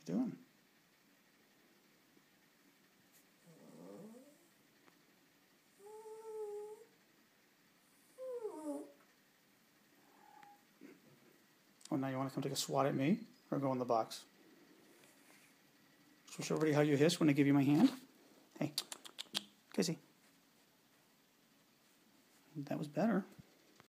doing? Oh, now you want to come take a swat at me or go in the box? Switch over to how you hiss when I give you my hand. Hey, kissy. That was better.